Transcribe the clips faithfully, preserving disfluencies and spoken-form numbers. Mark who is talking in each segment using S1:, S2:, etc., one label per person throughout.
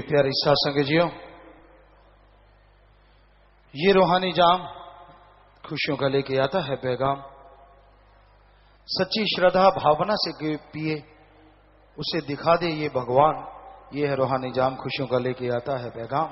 S1: प्यारी साथ संगतियों, ये रूहानी जाम खुशियों का लेके आता है पैगाम। सच्ची श्रद्धा भावना से पिए उसे दिखा दे ये भगवान। ये है रूहानी जाम खुशियों का लेके आता है पैगाम।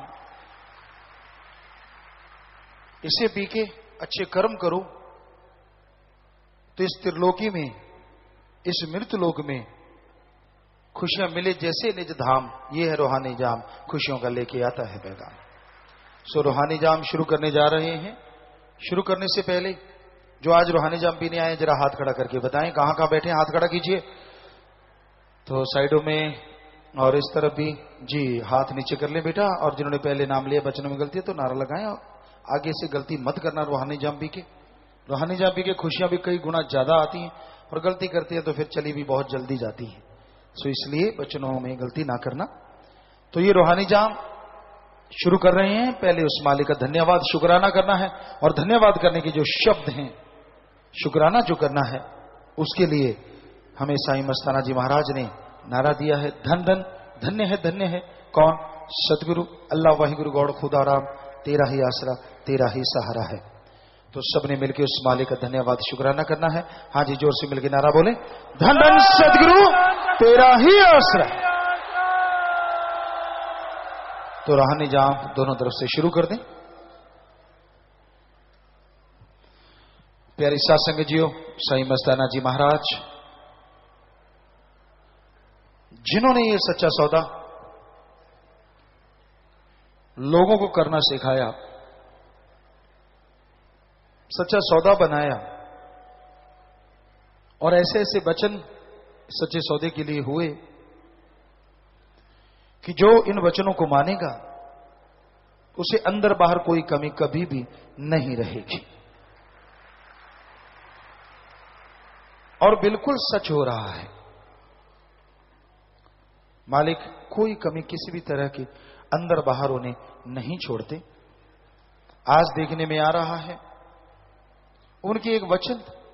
S1: इसे पी के अच्छे कर्म करो तो इस त्रिलोकी में, इस मृत लोक में खुशियां मिले जैसे निज धाम। ये है रूहानी जाम खुशियों का लेके आता है पैगाम। सो रूहानी जाम शुरू करने जा रहे हैं। शुरू करने से पहले जो आज रूहानी जाम पीने आए जरा हाथ खड़ा करके बताएं कहां कहां बैठे, हाथ खड़ा कीजिए। तो साइडों में और इस तरफ भी जी हाथ नीचे कर ले बेटा। और जिन्होंने पहले नाम लिया बचनों में गलती है तो नारा लगाएं और आगे से गलती मत करना। रूहानी जाम पी के रूहानी जाम पी के खुशियां भी कई गुना ज्यादा आती हैं और गलती करती है तो फिर चली भी बहुत जल्दी जाती है। सो इसलिए बचनों में गलती ना करना। तो ये रूहानी जाम शुरू कर रहे हैं। पहले उस मालिक का धन्यवाद शुक्राना करना है और धन्यवाद करने के जो शब्द हैं, शुक्राना जो करना है उसके लिए हमें साईं मस्ताना जी महाराज ने नारा दिया है, धन धन धन्य है धन्य है कौन? सतगुरु अल्लाह वाहिगुरु गौड़ खुदा राम, तेरा ही आसरा तेरा ही सहारा है। तो सबने मिलकर उस मालिक का धन्यवाद शुक्राना करना है। हाँ जी, जोर से मिलकर नारा बोले, धन धन सतगुरु तेरा ही आसरा। तो रूहानी जाम दोनों तरफ से शुरू कर दें। प्यारी साथ संगतियों, साईं मस्ताना जी महाराज जिन्होंने ये सच्चा सौदा लोगों को करना सिखाया, सच्चा सौदा बनाया और ऐसे ऐसे वचन सच्चे सौदे के लिए हुए कि जो इन वचनों को मानेगा उसे अंदर बाहर कोई कमी कभी भी नहीं रहेगी। और बिल्कुल सच हो रहा है, मालिक कोई कमी किसी भी तरह की अंदर बाहर उन्हें नहीं छोड़ते। आज देखने में आ रहा है उनकी एक वचन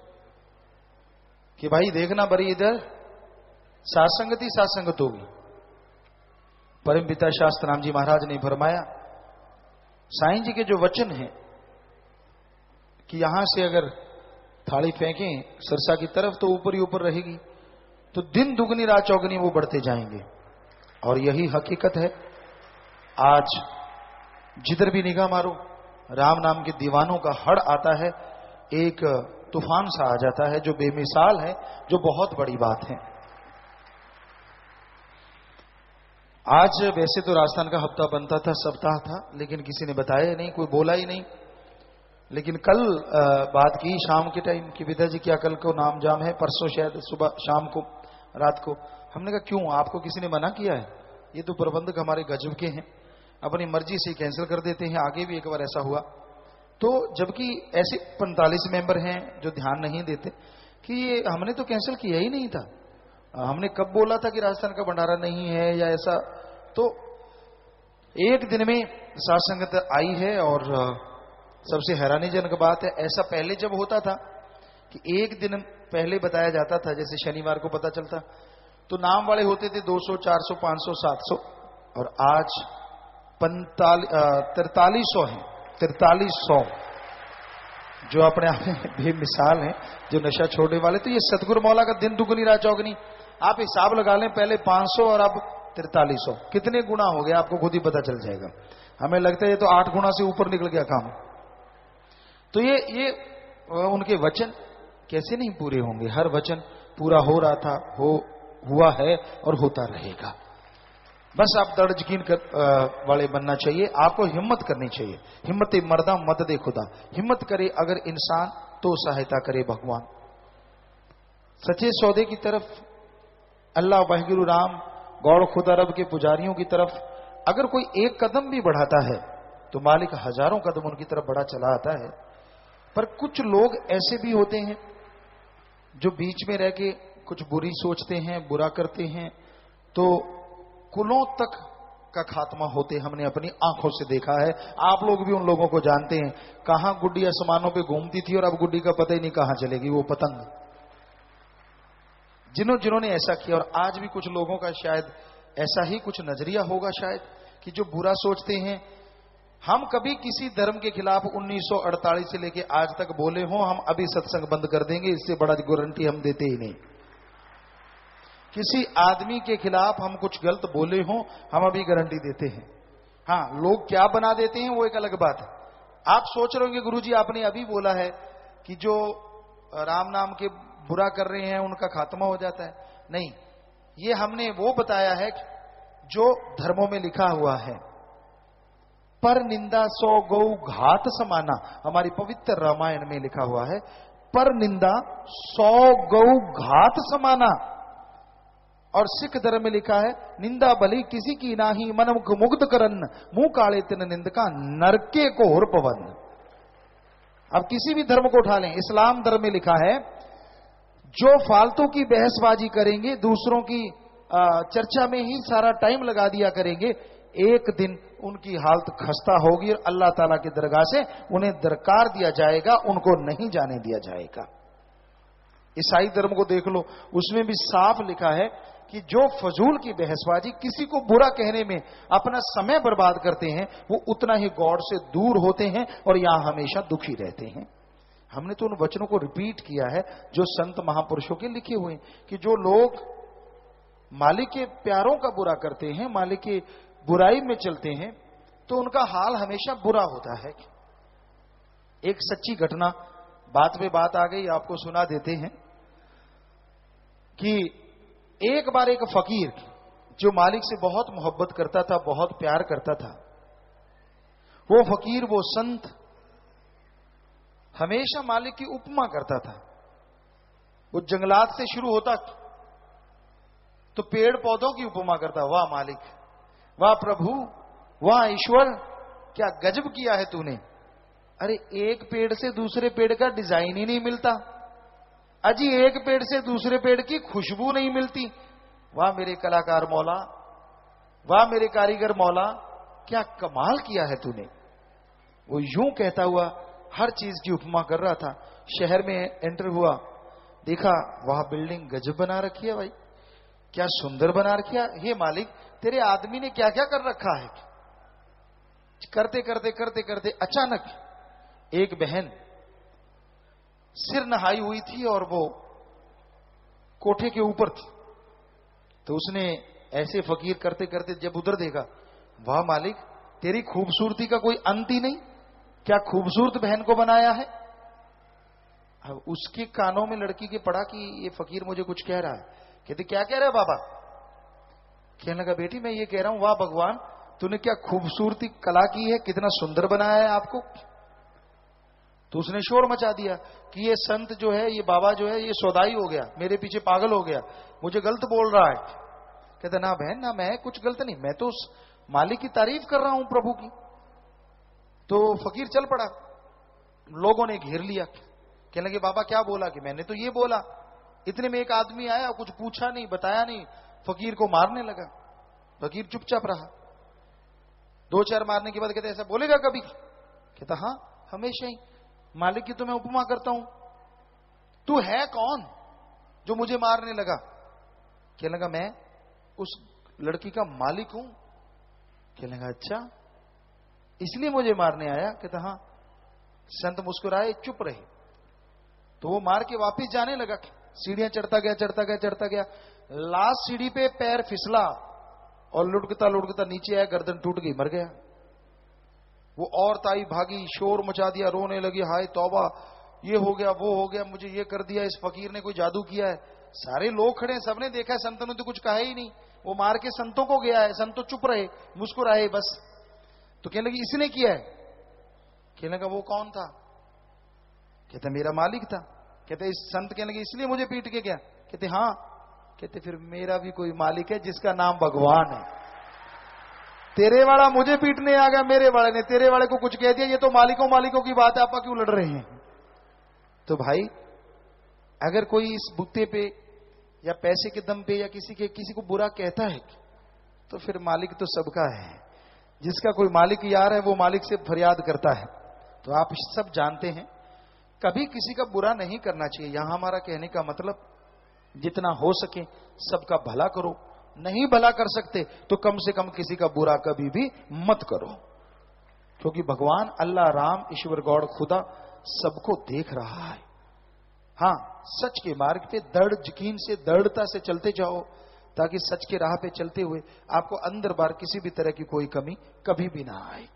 S1: कि भाई देखना बड़ी इधर सासंगति सासंगत होगी। परम पिता शास्त्र राम जी महाराज ने फरमाया, साईं जी के जो वचन हैं कि यहां से अगर थाली फेंकें सरसा की तरफ तो ऊपर ही ऊपर रहेगी, तो दिन दुगनी रात चौगनी वो बढ़ते जाएंगे। और यही हकीकत है। आज जिधर भी निगाह मारो राम नाम के दीवानों का हड़ आता है, एक तूफान सा आ जाता है जो बेमिसाल है, जो बहुत बड़ी बात है। आज वैसे तो राजस्थान का हफ्ता बनता था, सप्ताह था, लेकिन किसी ने बताया नहीं, कोई बोला ही नहीं। लेकिन कल बात की शाम के टाइम कि विद्या जी क्या कल को नाम जाम है, परसों शायद सुबह शाम को रात को। हमने कहा क्यों, आपको किसी ने मना किया है? ये तो प्रबंधक हमारे गजब के हैं, अपनी मर्जी से कैंसिल कर देते हैं। आगे भी एक बार ऐसा हुआ तो जबकि ऐसे पैंतालीस मेंबर हैं जो ध्यान नहीं देते कि ये हमने तो कैंसिल किया ही नहीं था। हमने कब बोला था कि राजस्थान का भंडारा नहीं है या ऐसा? तो एक दिन में साथ संगत आई है और सबसे हैरानीजनक बात है, ऐसा पहले जब होता था कि एक दिन पहले बताया जाता था, जैसे शनिवार को पता चलता, तो नाम वाले होते थे दो सौ, चार सौ, पांच सौ, सात सौ, और आज तिरतालीस सौ है। तिरतालीस सौ जो अपने आप में बेमिसाल हैं, जो नशा छोड़ने वाले। तो ये सतगुरु मौला का दिन दुगनी रात चौगनी, आप हिसाब लगा लें, पहले पांच सौ और अब तिरतालीस सौ, कितने गुना हो गया आपको खुद ही पता चल जाएगा। हमें लगता है ये तो आठ गुना से ऊपर निकल गया काम। तो ये ये उनके वचन कैसे नहीं पूरे होंगे? हर वचन पूरा हो रहा था, हो हुआ है और होता रहेगा। बस आप दृढ़ यकीन कर वाले बनना चाहिए। आपको हिम्मत करनी चाहिए। हिम्मत मर्दा मत दे खुदा, हिम्मत करे अगर इंसान तो सहायता करे भगवान। सच्चे सौदे की तरफ, अल्लाह वाहिगुरु राम गौड़ खुदा रब के पुजारियों की तरफ अगर कोई एक कदम भी बढ़ाता है तो मालिक हजारों कदम उनकी तरफ बढ़ा चला आता है। पर कुछ लोग ऐसे भी होते हैं जो बीच में रह के कुछ बुरी सोचते हैं, बुरा करते हैं, तो कुलों तक का खात्मा होते हमने अपनी आंखों से देखा है। आप लोग भी उन लोगों को जानते हैं, कहां गुड्डी आसमानों पे घूमती थी और अब गुड्डी का पता ही नहीं कहां चलेगी वो पतंग। जिन्हों जिन्होंने ऐसा किया, और आज भी कुछ लोगों का शायद ऐसा ही कुछ नजरिया होगा शायद कि जो बुरा सोचते हैं, हम कभी किसी धर्म के खिलाफ उन्नीस सौ अड़तालीस से लेके आज तक बोले हो, हम अभी सत्संग बंद कर देंगे, इससे बड़ा गारंटी हम देते ही नहीं। किसी आदमी के खिलाफ हम कुछ गलत बोले हो, हम अभी गारंटी देते हैं। हाँ, लोग क्या बना देते हैं वो एक अलग बात है। आप सोच रहे होंगे गुरुजी आपने अभी बोला है कि जो राम नाम के बुरा कर रहे हैं उनका खात्मा हो जाता है। नहीं, ये हमने वो बताया है जो धर्मों में लिखा हुआ है। पर निंदा सौ गौ घात समाना, हमारी पवित्र रामायण में लिखा हुआ है, पर निंदा सौ गौ घात समाना। और सिख धर्म में लिखा है, निंदा भली किसी की नाही, मन मुख मुग्ध करन, मुंह काले तिन निंदका, नरके को होर पवन। अब किसी भी धर्म को उठा लें, इस्लाम धर्म में लिखा है, जो फालतू की बहसबाजी करेंगे, दूसरों की चर्चा में ही सारा टाइम लगा दिया करेंगे, एक दिन उनकी हालत खस्ता होगी और अल्लाह ताला की दरगाह से उन्हें दरकार दिया जाएगा, उनको नहीं जाने दिया जाएगा। ईसाई धर्म को देख लो, उसमें भी साफ लिखा है कि जो फजूल की बहसबाजी, किसी को बुरा कहने में अपना समय बर्बाद करते हैं, वो उतना ही गॉड से दूर होते हैं और यहां हमेशा दुखी रहते हैं। हमने तो उन वचनों को रिपीट किया है जो संत महापुरुषों के लिखे हुए हैं कि जो लोग मालिक के प्यारों का बुरा करते हैं, मालिक की बुराई में चलते हैं, तो उनका हाल हमेशा बुरा होता है। एक सच्ची घटना, बात पे बात आ गई, आपको सुना देते हैं कि एक बार एक फकीर जो मालिक से बहुत मोहब्बत करता था, बहुत प्यार करता था, वो फकीर, वो संत हमेशा मालिक की उपमा करता था। वो जंगलात से शुरू होता तो पेड़ पौधों की उपमा करता, वाह मालिक, वाह प्रभु, वाह ईश्वर, क्या गजब किया है तूने। अरे एक पेड़ से दूसरे पेड़ का डिजाइन ही नहीं मिलता, अजी एक पेड़ से दूसरे पेड़ की खुशबू नहीं मिलती। वाह मेरे कलाकार मौला, वाह मेरे कारीगर मौला, क्या कमाल किया है तूने। वो यूं कहता हुआ हर चीज की उपमा कर रहा था। शहर में एंटर हुआ, देखा वहां बिल्डिंग गजब बना रखी है, भाई क्या सुंदर बना रखी है। हे मालिक, तेरे आदमी ने क्या क्या कर रखा है। करते करते करते करते अचानक एक बहन सिर नहाई हुई थी और वो कोठे के ऊपर थी, तो उसने ऐसे फकीर करते करते जब उधर देखा, वाह मालिक, तेरी खूबसूरती का कोई अंत ही नहीं, क्या खूबसूरत बहन को बनाया है। अब उसके कानों में लड़की के पड़ा कि ये फकीर मुझे कुछ कह रहा है। कहते क्या कह रहे हो बाबा। कहने लगा, बेटी मैं ये कह रहा हूं, वाह भगवान, तूने क्या खूबसूरती कला की है, कितना सुंदर बनाया है आपको। तो उसने शोर मचा दिया कि ये संत जो है, ये बाबा जो है, ये सौदाई हो गया, मेरे पीछे पागल हो गया, मुझे गलत बोल रहा है। कहते ना बहन ना, मैं कुछ गलत नहीं, मैं तो उस मालिक की तारीफ कर रहा हूं, प्रभु की। तो फकीर चल पड़ा, लोगों ने घेर लिया। कहने लगे बाबा क्या बोला, कि मैंने तो ये बोला। इतने में एक आदमी आया, कुछ पूछा नहीं, बताया नहीं, फकीर को मारने लगा। फकीर चुपचाप रहा। दो चार मारने के बाद कहते ऐसा बोलेगा कभी। कहता हाँ हमेशा ही, मालिक की तो मैं उपमा करता हूं, तू है कौन जो मुझे मारने लगा। कहने लगा मैं उस लड़की का मालिक हूं। कहने लगा अच्छा, इसलिए मुझे मारने आया। कहता हाँ। संत मुस्कुराए, चुप रहे। तो वो मार के वापिस जाने लगा। सीढ़ियां चढ़ता गया चढ़ता गया चढ़ता गया, लास्ट सीढ़ी पे पैर फिसला और लुढ़कता लुढ़कता नीचे आया, गर्दन टूट गई, मर गया। वो औरत आई, भागी, शोर मचा दिया, रोने लगी, हाय तौबा, ये हो गया वो हो गया, मुझे ये कर दिया, इस फकीर ने कोई जादू किया है। सारे लोग खड़े हैं, सबने देखा है, संतों ने तो कुछ कहा ही नहीं। वो मार के संतों को गया है, संत तो चुप रहे, मुस्कुराए बस। तो कहने लगी इसने किया है। कहने लगा वो कौन था। कहते मेरा मालिक था। कहते इस संत कहने लगे इसलिए मुझे पीट के गया। कहते हाँ। कहते फिर मेरा भी कोई मालिक है जिसका नाम भगवान है। तेरे वाला मुझे पीटने आ गया, मेरे वाले ने तेरे वाले को कुछ कह दिया, ये तो मालिकों मालिकों की बात है, आपा क्यों लड़ रहे हैं। तो भाई अगर कोई इस बुत्ते पे या पैसे के दम पे या किसी के किसी को बुरा कहता है, तो फिर मालिक तो सबका है। जिसका कोई मालिक यार है वो मालिक से फरियाद करता है। तो आप सब जानते हैं, कभी किसी का बुरा नहीं करना चाहिए। यहां हमारा कहने का मतलब जितना हो सके सबका भला करो, नहीं भला कर सकते तो कम से कम किसी का बुरा कभी भी मत करो, क्योंकि भगवान अल्लाह, राम, ईश्वर, गॉड, खुदा सबको देख रहा है। हां, सच के मार्ग पे दृढ़ यकीन से, दृढ़ता से चलते जाओ, ताकि सच के राह पे चलते हुए आपको अंदर बार किसी भी तरह की कोई कमी कभी भी ना आए।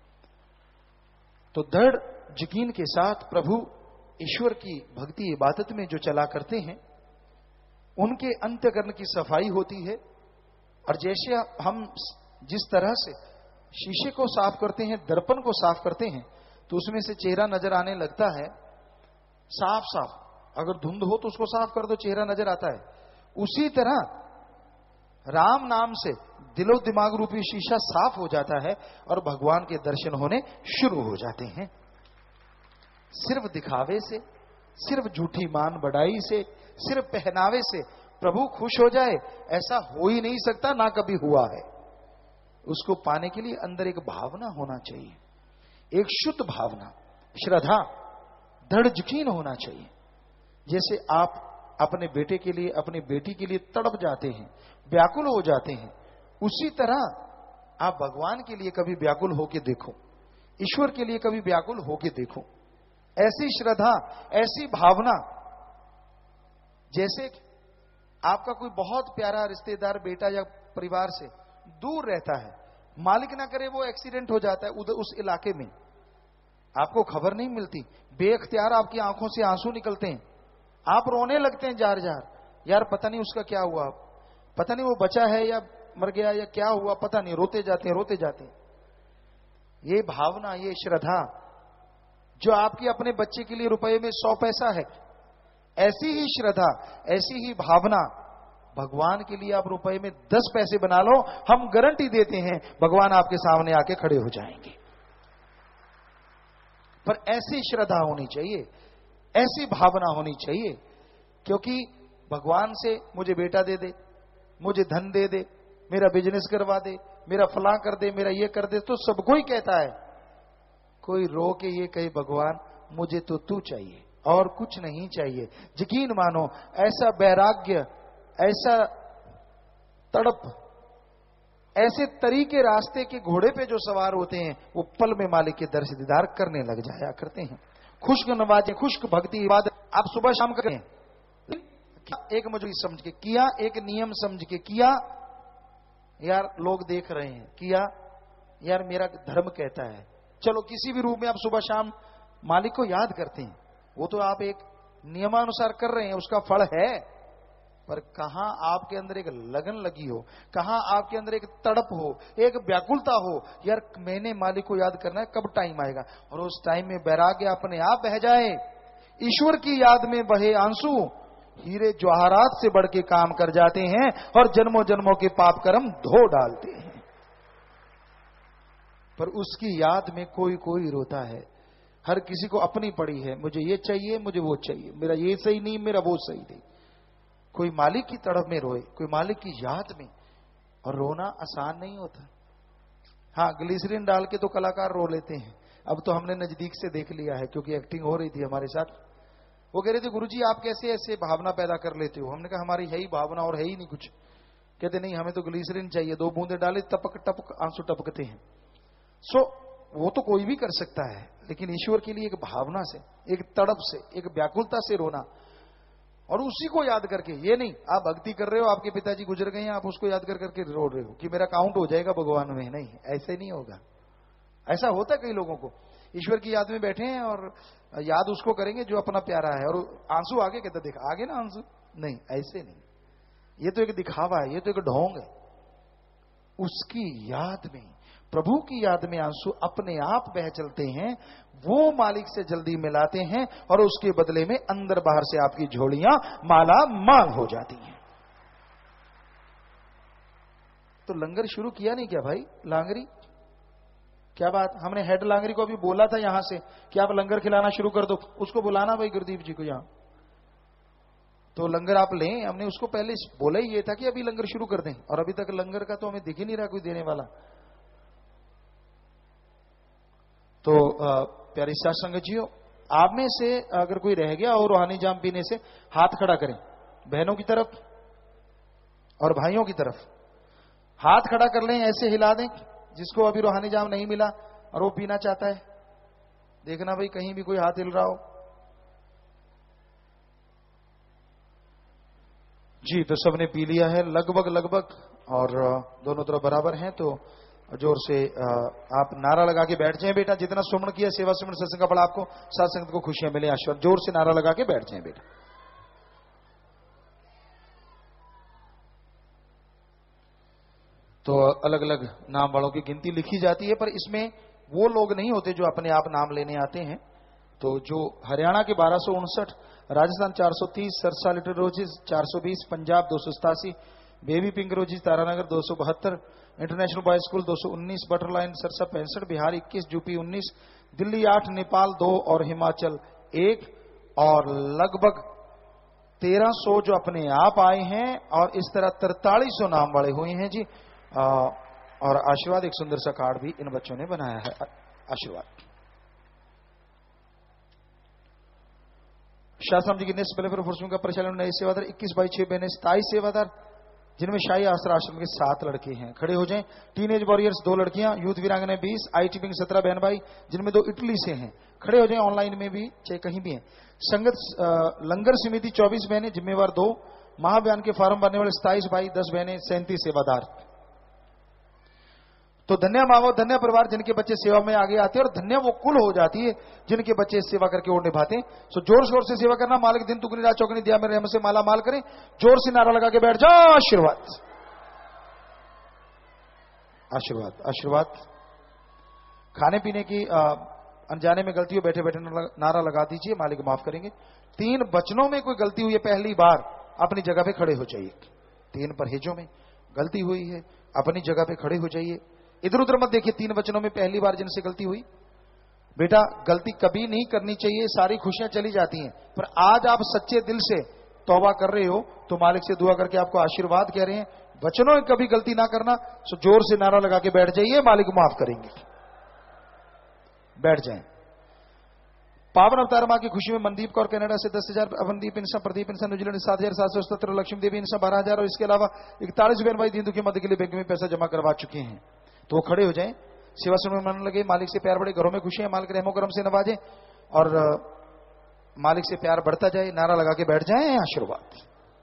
S1: तो दृढ़ यकीन के साथ प्रभु ईश्वर की भक्ति इबादत में जो चला करते हैं, उनके अंतःकरण की सफाई होती है। और जैसे हम जिस तरह से शीशे को साफ करते हैं, दर्पण को साफ करते हैं, तो उसमें से चेहरा नजर आने लगता है साफ साफ। अगर धुंध हो तो उसको साफ कर दो, चेहरा नजर आता है। उसी तरह राम नाम से दिलो दिमाग रूपी शीशा साफ हो जाता है और भगवान के दर्शन होने शुरू हो जाते हैं। सिर्फ दिखावे से, सिर्फ झूठी मान बढ़ाई से, सिर्फ पहनावे से प्रभु खुश हो जाए, ऐसा हो ही नहीं सकता, ना कभी हुआ है। उसको पाने के लिए अंदर एक भावना होना चाहिए, एक शुद्ध भावना, श्रद्धा, दृढ़ यकीन होना चाहिए। जैसे आप अपने बेटे के लिए, अपनी बेटी के लिए तड़प जाते हैं, व्याकुल हो जाते हैं, उसी तरह आप भगवान के लिए कभी व्याकुल होके देखो, ईश्वर के लिए कभी व्याकुल होके देखो। ऐसी श्रद्धा, ऐसी भावना, जैसे आपका कोई बहुत प्यारा रिश्तेदार बेटा या परिवार से दूर रहता है, मालिक ना करे वो एक्सीडेंट हो जाता है उधर उस इलाके में, आपको खबर नहीं मिलती, बेअख्तियार आपकी आंखों से आंसू निकलते हैं, आप रोने लगते हैं जार जार, यार पता नहीं उसका क्या हुआ, पता नहीं वो बचा है या मर गया या क्या हुआ, पता नहीं, रोते जाते हैं रोते जाते हैं। ये भावना, ये श्रद्धा जो आपकी अपने बच्चे के लिए रुपए में सौ पैसा है, ऐसी ही श्रद्धा, ऐसी ही भावना भगवान के लिए आप रुपए में दस पैसे बना लो, हम गारंटी देते हैं भगवान आपके सामने आके खड़े हो जाएंगे। पर ऐसी श्रद्धा होनी चाहिए, ऐसी भावना होनी चाहिए, क्योंकि भगवान से मुझे बेटा दे दे, मुझे धन दे दे, मेरा बिजनेस करवा दे, मेरा फलां कर दे, मेरा ये कर दे, तो सबको ही कहता है। कोई रो के ये कहे भगवान मुझे तो तू चाहिए और कुछ नहीं चाहिए। यकीन मानो, ऐसा वैराग्य, ऐसा तड़प, ऐसे तरीके रास्ते के घोड़े पे जो सवार होते हैं, वो पल में मालिक के दर्श दीदार करने लग जाया करते हैं। खुश्क नवाजे, खुश्क भक्ति इबादत आप सुबह शाम करें, एक मजबूरी समझ के किया, एक नियम समझ के किया, यार लोग देख रहे हैं, किया, यार मेरा धर्म कहता है, चलो किसी भी रूप में आप सुबह शाम मालिक को याद करते हैं, वो तो आप एक नियमानुसार कर रहे हैं, उसका फल है। पर कहां आपके अंदर एक लगन लगी हो, कहां आपके अंदर एक तड़प हो, एक व्याकुलता हो, यार मैंने मालिक को याद करना है, कब टाइम आएगा, और उस टाइम में वैराग्य अपने आप बह जाए, ईश्वर की याद में बहे आंसू हीरे जवाहरात से बढ़ के काम कर जाते हैं और जन्मों जन्मों के पाप कर्म धो डालते हैं। पर उसकी याद में कोई कोई रोता है, हर किसी को अपनी पड़ी है, मुझे ये चाहिए, मुझे वो चाहिए, मेरा ये सही नहीं, मेरा वो सही नहीं। कोई मालिक की तड़प में रोए, कोई मालिक की याद में, और रोना आसान नहीं होता। हाँ, ग्लिसरीन डाल के तो कलाकार रो लेते हैं, अब तो हमने नजदीक से देख लिया है, क्योंकि एक्टिंग हो रही थी हमारे साथ। वो कह रहे थे गुरुजी आप कैसे ऐसे भावना पैदा कर लेते हो, हमने कहा हमारी है ही भावना और है ही नहीं कुछ। कहते नहीं, हमें तो ग्लिसरीन चाहिए, दो बूंदे डाले टपक टपक आंसू टपकते हैं। सो वो तो कोई भी कर सकता है, लेकिन ईश्वर के लिए एक भावना से, एक तड़प से, एक व्याकुलता से रोना, और उसी को याद करके, ये नहीं आप भक्ति कर रहे हो, आपके पिताजी गुजर गए हैं, आप उसको याद कर करके रो रहे हो कि मेरा काउंट हो जाएगा भगवान में, नहीं, ऐसे नहीं होगा। ऐसा होता कई लोगों को, ईश्वर की याद में बैठे हैं और याद उसको करेंगे जो अपना प्यारा है, और आंसू आगे कहते देख आगे ना आंसू, नहीं ऐसे नहीं, ये तो एक दिखावा है, ये तो एक ढोंग है। उसकी याद में, प्रभु की याद में आंसू अपने आप बह चलते हैं, वो मालिक से जल्दी मिलाते हैं, और उसके बदले में अंदर बाहर से आपकी झोलियां माला माल हो जाती हैं। तो लंगर शुरू किया नहीं क्या भाई, लांगरी, क्या बात, हमने हेड लांगरी को अभी बोला था यहां से कि आप लंगर खिलाना शुरू कर दो, उसको बुलाना भाई गुरुदीप जी को यहां, तो लंगर आप लें। हमने उसको पहले बोला ही ये था कि अभी लंगर शुरू कर दें, और अभी तक लंगर का तो हमें दिख ही नहीं रहा कोई देने वाला। तो प्यारी साथ संगत जियो, आप में से अगर कोई रह गया और रूहानी जाम पीने से हाथ खड़ा करें, बहनों की तरफ और भाइयों की तरफ। हाथ खड़ा कर लें, ऐसे हिला दें जिसको अभी रूहानी जाम नहीं मिला और वो पीना चाहता है। देखना भाई कहीं भी कोई हाथ हिल रहा हो। जी, तो सबने पी लिया है लगभग लगभग, और दोनों तरफ बराबर हैं। तो जोर से आप नारा लगा के बैठ जाएं बेटा। जितना सुमन किया सेवा सुमन सत्संग का फल आपको, साथ संगत को खुशियां मिले, आशीर्वाद। जोर से नारा लगा के बैठ जाएं बेटा। तो अलग अलग नाम वालों की गिनती लिखी जाती है, पर इसमें वो लोग नहीं होते जो अपने आप नाम लेने आते हैं। तो जो हरियाणा के बारह सौ उनसठ, राजस्थान चार सौ तीस, सरसा लिटिल रोजेज चार सौ बीस, पंजाब दो सौ सतासी, बेबी पिंक रोजेज तारानगर दो सौ बहत्तर, इंटरनेशनल बॉयज स्कूल दो सौ उन्नीस, बटरलाइन सरसा पैंसठ, बिहार इक्कीस, यूपी उन्नीस, दिल्ली आठ, नेपाल दो और हिमाचल एक, और लगभग तेरह सौ जो अपने आप आए हैं, और इस तरह तरतालीस सौ नाम वाले हुए हैं जी। आ, और आशीर्वाद एक सुंदर सा कार्ड भी इन बच्चों ने बनाया है। आशीर्वाद शास्त्राम जी की नेक्स्ट वेलफेयर फोर्समेंट का परिचालन नए सेवादार इक्कीस बाई छह बहने सताईस सेवादार, जिनमें शाही आश्रय आश्रम के सात लड़के हैं। खड़े हो जाएं। टीनेज वॉरियर्स दो लड़कियां, यूथ वीरांगने बीस, आईटी विंग सत्रह बहन भाई, जिनमें दो इटली से हैं। खड़े हो जाएं, ऑनलाइन में भी चाहे कहीं भी हैं। संगत लंगर समिति चौबीस बहनें, जिम्मेवार दो, महाबयान के फार्म भरने वाले सताईस भाई, दस बहनें, सैंतीस सेवादार। तो धन्य मावो धन्य परिवार जिनके बच्चे सेवा में आगे आते हैं, और धन्य वो कुल हो जाती है जिनके बच्चे सेवा करके और निभाते हैं। सो जोर शोर से सेवा करना। मालिक दिन दुगनी रात चौगनी दिया मेरे रहमत से माला माल करें। जोर से नारा लगा के बैठ जाओ। आशीर्वाद आशीर्वाद आशीर्वाद। खाने पीने की अनजाने में गलती हो, बैठे बैठे नारा लगा दीजिए, मालिक माफ करेंगे। तीन वचनों में कोई गलती हुई है, पहली बार अपनी जगह पे खड़े हो जाइए। तीन परहेजों में गलती हुई है, अपनी जगह पे खड़े हो जाइए। इधर उधर मत देखिए। तीन वचनों में पहली बार जिनसे गलती हुई, बेटा गलती कभी नहीं करनी चाहिए। सारी खुशियां चली जाती हैं, पर आज आप सच्चे दिल से तौबा कर रहे हो तो मालिक से दुआ करके आपको आशीर्वाद कह रहे हैं, वचनों में कभी गलती ना करना। सो जोर से नारा लगा के बैठ जाइए, मालिक माफ करेंगे। बैठ जाएं। पावन अवतार मां की खुशी में मनदीप कौर कनाडा से दस हजार, अवनदीप इंसान, प्रदीप इंसान न्यूजीलैंड सात हजार सात सौ सत्तर, लक्ष्मी देवी इंसान बारह हजार, और इसके अलावा इकतालीस बहन भाई दीन दुखी मदद के लिए बैंक में पैसा जमा करवा चुके हैं। तो वो खड़े हो जाएं, सेवा सुन मन लगे। मालिक से प्यार बढ़े, घरों में खुशियां मालिक रहमो करम से नवाजे, और मालिक से प्यार बढ़ता जाए। नारा लगा के बैठ जाएं। आशीर्वाद।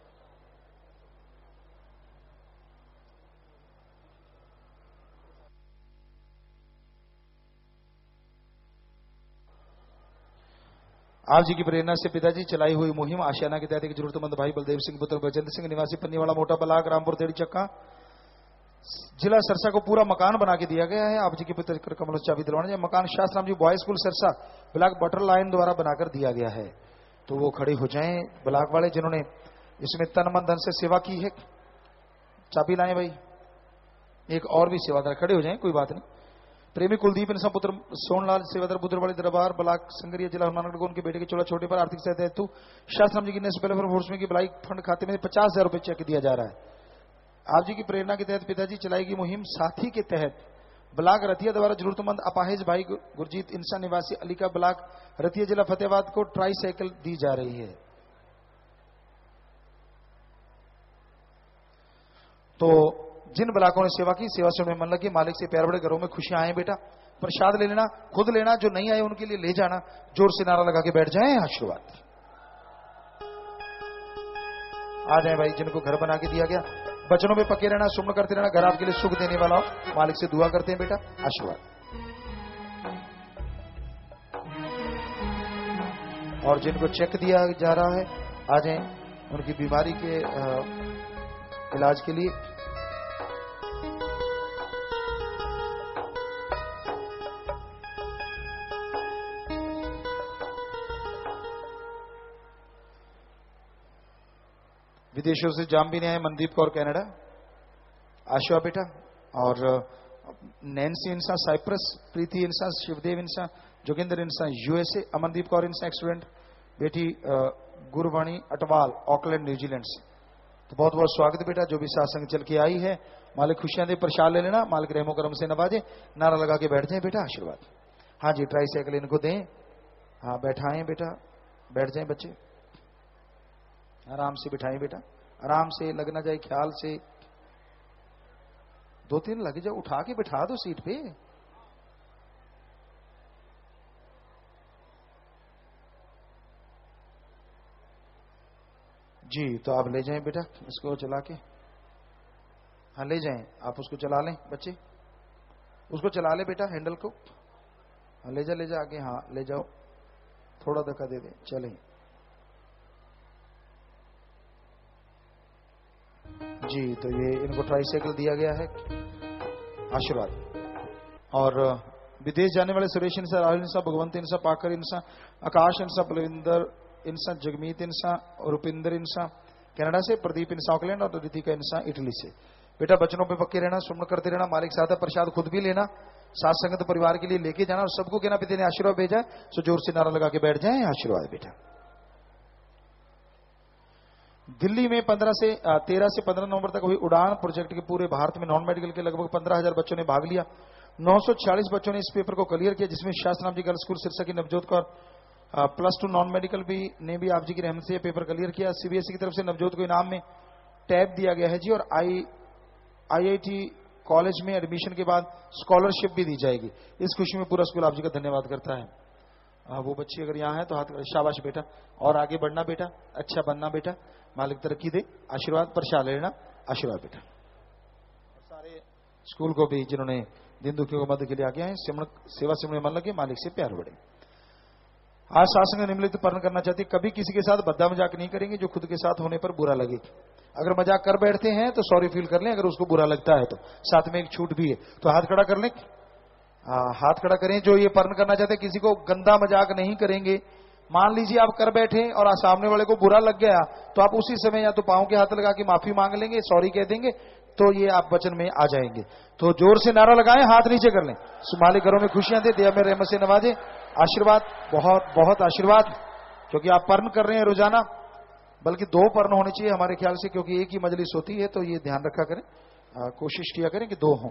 S1: आप जी की प्रेरणा से पिताजी चलाई हुई मुहिम आशियाना के तहत एक जरूरतमंद भाई बलदेव सिंह पुत्र बजेंद्र सिंह निवासी पन्नीवाला मोटा बलाक रामपुर तेड़ी चक्का जिला सरसा को पूरा मकान बना के दिया गया है। आप जी के पुत्र कमल चाबी दिलवाने। मकान Shah Satnam ji boys school Sirsa block बटर लाइन द्वारा बनाकर दिया गया है। तो वो खड़े हो जाएं ब्लॉक वाले जिन्होंने इसमें तन मन धन से सेवा की है। चाबी लाएं भाई। एक और भी सेवादार खड़े हो जाएं, कोई बात नहीं। प्रेमी कुलदीप इंसान पुत्र सोनलाल सेवादार बुद्रवाड़ी दरबार ब्लॉक संगरिया जिला हनुमानगढ़ को उनके बेटे के चोला छोटे पर आर्थिक सहायता हेतु शास्त्राम जी की फोर्स में की ब्लाई फंड खाते में पचास हजार रुपए चेक दिया जा रहा है। आप जी की प्रेरणा के तहत पिताजी चलाई गई मुहिम साथी के तहत ब्लॉक रतिया द्वारा जरूरतमंद अपाहिज भाई गुरजीत इंसान निवासी अलीका ब्लॉक रतिया जिला फतेहाबाद को ट्राई साइकिल दी जा रही है। तो जिन ब्लॉकों ने सेवा की, सेवा से मन लगी, मालिक से प्यार बड़े, घरों में खुशियां आए। बेटा प्रसाद ले लेना, खुद लेना, जो नहीं आए उनके लिए ले जाना। जोर से नारा लगा के बैठ जाएं। आशीर्वाद। आ जाए भाई जिनको घर बना के दिया गया। वचनों में पके रहना, सुमन करते रहना, घर आपके लिए सुख देने वाला हो। मालिक से दुआ करते हैं बेटा। आशीर्वाद। और जिनको चेक दिया जा रहा है आ जाए उनकी बीमारी के इलाज के लिए। विदेशों से जाम भी नहीं आए। मनदीप कौर कनाडा, आशा बेटा, और नैन्सी इंसान साइप्रस, प्रीति इंसान, शिवदेव इंसान, जोगिंदर इंसान यूएसए, अमनदीप कौर इंसान एक्सीडेंट, बेटी गुरवाणी अटवाल ऑकलैंड न्यूजीलैंड से। तो बहुत बहुत स्वागत बेटा, जो भी सासंग चल के आई है। मालिक खुशियां दे, प्रसाद ले लेना, मालिक रहमो करम से नवाजे। नारा लगा के बैठ जाए बेटा। आशीर्वाद। हाँ जी, ट्राई साइकिल इनको दें। हाँ बैठाएं बेटा, बैठ जाएं बच्चे, आराम से बिठाएं बेटा, आराम से, लगना जाए ख्याल से। दो तीन लगे जाओ, उठा के बिठा दो सीट पे। जी तो आप ले जाएं बेटा इसको चला के। हाँ ले जाएं, आप उसको चला लें बच्चे, उसको चला ले बेटा हैंडल को। हाँ ले जा ले जा आगे, हाँ ले जाओ, थोड़ा धक्का दे दे, चलें। जी तो ये इनको ट्राईसाइकिल दिया गया है, आशीर्वाद। और विदेश जाने वाले सुरेश इंसा, राहुल इंसा, भगवंत इंसा, पाकर इंसा, आकाश इंसा, बलविंदर इंसा, जगमीत इंसा और रुपिंदर इंसा कनाडा से, प्रदीप इंसा ऑकलैंड और रितिका इंसा इटली से। बेटा बचनों पे पक्के रहना, सुमन करते रहना, मालिक सादा प्रसाद खुद भी लेना, साथ संगत परिवार के लिए लेके जाना और सबको कहना पिता ने आशीर्वाद भेजा है, सो जोर से नारा लगा के बैठ जाए, आशीर्वाद बेटा। दिल्ली में पंद्रह से तेरह से पंद्रह नवंबर तक हुई उड़ान प्रोजेक्ट के पूरे भारत में नॉन मेडिकल के लगभग पंद्रह हजार बच्चों ने भाग लिया। नौ सौ छियालीस बच्चों ने इस पेपर को क्लियर किया, जिसमें शास्त्राम जी गर्ल्स स्कूल सिरसा की Navjot Kaur plus two non medical भी ने भी आप जी की रहमत से पेपर क्लियर किया। सीबीएसई की तरफ से नवजोत को इनाम में टैब दिया गया है जी, और आई आईआईटी कॉलेज में एडमिशन के बाद स्कॉलरशिप भी दी जाएगी। इस खुशी में पूरा स्कूल आप जी का धन्यवाद करता है। आ, वो बच्ची अगर यहाँ है तो हाथ, शाबाश बेटा, और आगे बढ़ना बेटा, अच्छा बनना बेटा, मालिक तरक्की दे, आशीर्वाद प्रसाद लेना, आशीर्वाद बेटा। सारे स्कूल को भी जिन्होंने दिन दुखियों को मदद के लिए आगे हैं, सेवा से मन लगे, मालिक से प्यार बढ़े। आज शासन निम्नलिखित पालन करना चाहती, कभी किसी के साथ बद्दा मजाक नहीं करेंगे जो खुद के साथ होने पर बुरा लगे। अगर मजाक कर बैठते हैं तो सॉरी फील कर लें, अगर उसको बुरा लगता है तो। साथ में एक छूट भी है, तो हाथ खड़ा कर लें, आ, हाथ खड़ा करें। जो ये पालन करना चाहते हैं, किसी को गंदा मजाक नहीं करेंगे। मान लीजिए आप कर बैठे और सामने वाले को बुरा लग गया, तो आप उसी समय या तो पांव के हाथ लगा के माफी मांग लेंगे, सॉरी कह देंगे, तो ये आप वचन में आ जाएंगे। तो जोर से नारा लगाएं, हाथ नीचे कर लें। मालिक घरों में खुशियां दे, दिया में रहमत से नवाजे, आशीर्वाद, बहुत बहुत आशीर्वाद। क्योंकि आप पर्न कर रहे हैं रोजाना, बल्कि दो पर्न होने चाहिए हमारे ख्याल से, क्योंकि एक ही मजलिस होती है, तो ये ध्यान रखा करें, आ, कोशिश किया करें कि दो हों।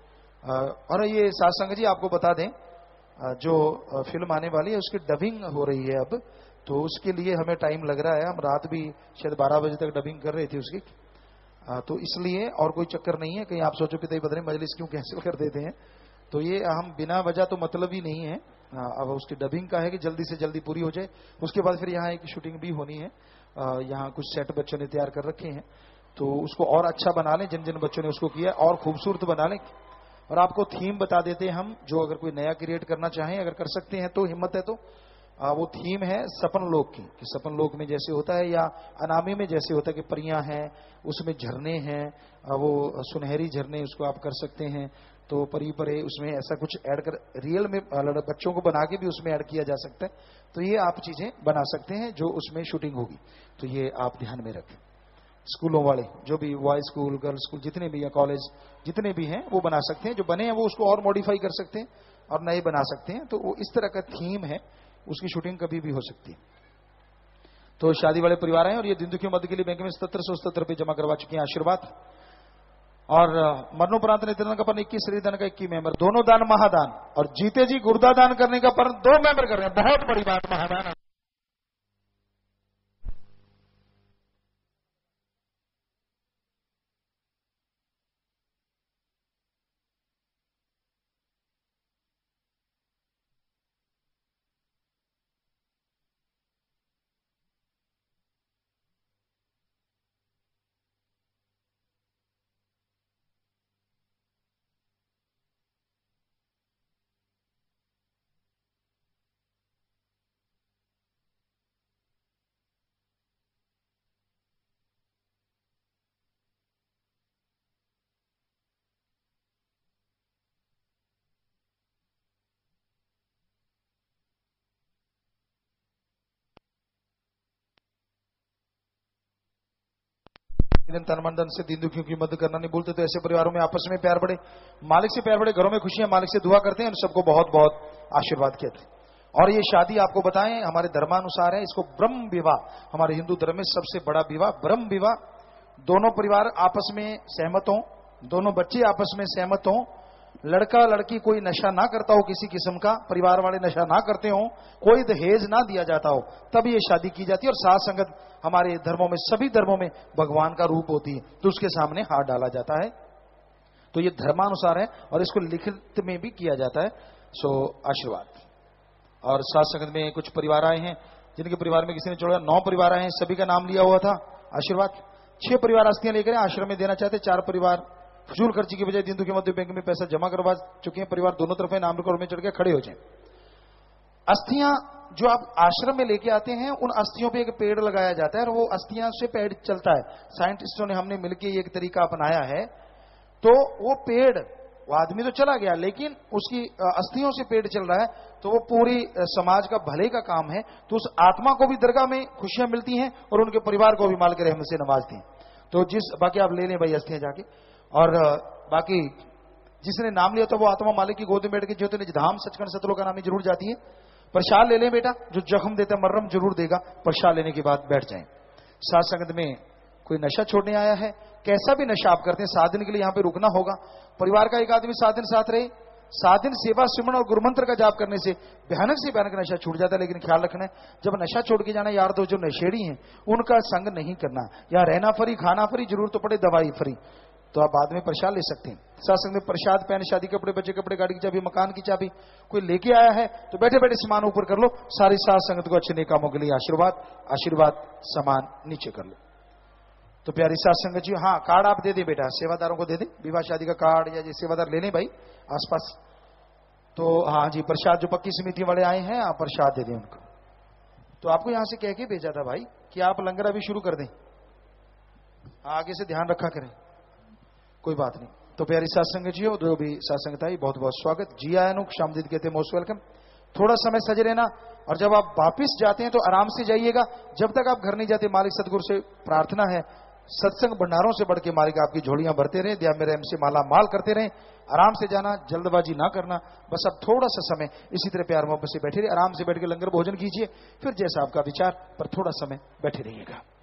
S1: और ये साथ जी आपको बता दें, जो फिल्म आने वाली है उसकी डबिंग हो रही है अब, तो उसके लिए हमें टाइम लग रहा है। हम रात भी शायद बारह बजे तक डबिंग कर रहे थे उसकी, तो इसलिए और कोई चक्कर नहीं है। कहीं आप सोचो कि बदले मजलिस क्यों कैंसिल कर देते हैं, तो ये हम बिना वजह तो मतलब ही नहीं है। अब उसकी डबिंग का है कि जल्दी से जल्दी पूरी हो जाए। उसके बाद फिर यहाँ एक शूटिंग भी होनी है, यहाँ कुछ सेट बच्चों ने तैयार कर रखे हैं, तो उसको और अच्छा बना लें, जिन जिन बच्चों ने उसको किया और खूबसूरत बना लें। और आपको थीम बता देते हैं हम, जो अगर कोई नया क्रिएट करना चाहें, अगर कर सकते हैं तो, हिम्मत है तो, आ, वो थीम है सपन लोक की, कि सपन लोक में जैसे होता है, या अनामी में जैसे होता है कि परियां हैं, उसमें झरने हैं, वो सुनहरी झरने, उसको आप कर सकते हैं। तो परी परे उसमें ऐसा कुछ ऐड कर, रियल में बच्चों को बना के भी उसमें ऐड किया जा सकता है। तो ये आप चीजें बना सकते हैं जो उसमें शूटिंग होगी, तो ये आप ध्यान में रखें। स्कूलों वाले जो भी बॉयज स्कूल, गर्ल्स स्कूल, जितने भी या कॉलेज जितने भी हैं, वो बना सकते हैं। जो बने हैं वो उसको और मॉडिफाई कर सकते हैं और नए बना सकते हैं। तो वो इस तरह का थीम है, उसकी शूटिंग कभी भी हो सकती है। तो शादी वाले परिवार हैं और ये दिन दुखियों मध्य के लिए बैंक में सत्तर सौ सत्तर रुपये जमा करवा चुके हैं, आशीर्वाद। और मरणोपरांत नेत्रदान का पर इक्कीस शरीरदान का इक्कीस मेंबर, दोनों दान महादान, और जीते जी गुर्दा दान करने का पर दो मेंबर कर रहे हैं। बहुत बड़ी बात, महादान। तन मन धन से दीन दुखियों की मदद करना नहीं भूलते, तो ऐसे परिवारों में आपस में प्यार बढ़े, मालिक से प्यार बढ़े, घरों में खुशियां, मालिक से दुआ करते हैं और सबको बहुत बहुत आशीर्वाद कहते हैं। और ये शादी आपको बताएं हमारे धर्मानुसार है, इसको ब्रह्म विवाह, हमारे हिंदू धर्म में सबसे बड़ा विवाह ब्रह्म विवाह। दोनों परिवार आपस में सहमत हों, दोनों बच्चे आपस में सहमत हों, लड़का लड़की कोई नशा ना करता हो किसी किस्म का, परिवार वाले नशा ना करते हो, कोई दहेज ना दिया जाता हो, तब ये शादी की जाती है। और साथ संगत हमारे धर्मों में, सभी धर्मों में भगवान का रूप होती है, तो उसके सामने हाथ डाला जाता है। तो ये धर्मानुसार है और इसको लिखित में भी किया जाता है। सो आशीर्वाद। और साथ संगत में कुछ परिवार आए हैं जिनके परिवार में किसी ने छोड़ा, नौ परिवार आए हैं, सभी का नाम लिया हुआ था। आशीर्वाद। छह परिवार अस्थियां लेकर आश्रम में देना चाहते, चार परिवार फजूल खर्ची की बजाय दीन दुखी मध्य बैंक में पैसा जमा करवा चुके हैं। परिवार दोनों तरफ नाम रिकॉर्ड में चढ़ के खड़े हो जाए। अस्थियां जो आप आश्रम में लेके आते हैं, उन अस्थियों पे एक पेड़ लगाया जाता है और वो अस्थियां से पेड़ चलता है। साइंटिस्टों ने हमने मिलकर एक तरीका अपनाया है। तो वो पेड़, वो आदमी तो चला गया लेकिन उसकी अस्थियों से पेड़ चल रहा है, तो वो पूरी समाज का भले का काम है। तो उस आत्मा को भी दरगाह में खुशियां मिलती हैं और उनके परिवार को भी माल के रहमत से नवाजती हैं। तो जिस बाकी आप ले लें भाई अस्थियां जाके, और बाकी जिसने नाम लिया था वो आत्मा मालिक की गोद में बैठ के ज्योति निज धाम सचखंड सतलों का नाम जरूर जाती है। प्रसाद ले लें बेटा, जो जख्म देता मर्रम जरूर देगा। प्रसाद लेने के बाद बैठ जाएं। साथ संगत में कोई नशा छोड़ने आया है, कैसा भी नशा आप करते हैं, सात दिन के लिए यहां पे रुकना होगा। परिवार का एक आदमी सात दिन साथ रहे। सात दिन सेवा सिमरन और गुरुमंत्र का जाप करने से भयानक से भयानक नशा छूट जाता है। लेकिन ख्याल रखना है, जब नशा छोड़ के जाना, यार दोस्त जो नशेड़ी हैं उनका संग नहीं करना। या रहना फ्री, खाना फ्री, जरूर तो पड़े दवाई फ्री, तो आप बाद में प्रसाद ले सकते हैं। साथ संग में प्रसाद, पैन, शादी कपड़े, बच्चे कपड़े, गाड़ी की चाबी, मकान की चाबी कोई लेके आया है तो बैठे बैठे सामान ऊपर कर लो। सारी साथ संगत को अच्छे नेक कामों के लिए आशीर्वाद। आशीर्वाद सामान नीचे कर लो। तो प्यारी साथ संगत जी, हाँ कार्ड आप दे दे बेटा, सेवादारों को दे दे, विवाह शादी का कार्ड या जो सेवादार ले लें भाई आसपास। तो हाँ जी, प्रसाद जो पक्की समिति वाले आए हैं आप प्रसाद दे दें उनको। तो आपको यहां से कह के भेजा था भाई कि आप लंगर अभी शुरू कर दें, आगे से ध्यान रखा करें, कोई बात नहीं। तो प्यारी साथ संगत जी हो, जो भी साथ संगत आई, बहुत बहुत स्वागत। जी आयनुक शामदीद कहते हैं, मोस्ट वेलकम। थोड़ा समय सजे रहना, और जब आप वापिस जाते हैं तो आराम से जाइएगा। जब तक आप घर नहीं जाते, मालिक सदगुरु से प्रार्थना है, सत्संग भंडारों से बढ़ के मालिक आपकी झोलियां भरते रहे, दया मेरे से माला माल करते रहे। आराम से जाना, जल्दबाजी ना करना। बस अब थोड़ा सा समय इसी तरह प्यार मोहब्बत से बैठे रहिए, आराम से बैठ के लंगर भोजन कीजिए, फिर जैसा आपका विचार, पर थोड़ा समय बैठे रहिएगा।